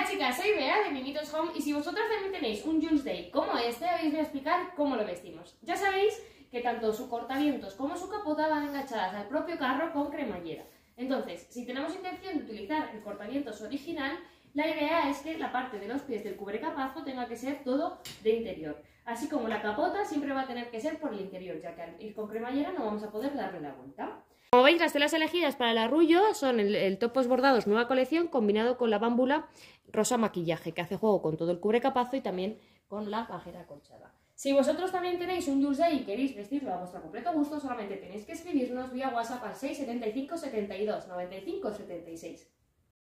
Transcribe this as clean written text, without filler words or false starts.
chicas, soy Bea de Mimitos Home y si vosotros también tenéis un Jules Day como este, os voy a explicar cómo lo vestimos. Ya sabéis que tanto su cortavientos como su capota van enganchadas al propio carro con cremallera. Entonces, si tenemos intención de utilizar el cortavientos original, la idea es que la parte de los pies del cubrecapazo tenga que ser todo de interior. Así como la capota siempre va a tener que ser por el interior, ya que al ir con cremallera no vamos a poder darle la vuelta. Como veis, las telas elegidas para el arrullo son el Topos Bordados Nueva Colección combinado con la bámbula rosa maquillaje, que hace juego con todo el cubrecapazo y también con la bajera acolchada. Si vosotros también tenéis un Jules Day y queréis vestirlo a vuestro completo gusto, solamente tenéis que escribirnos vía WhatsApp al 675 72 95 76.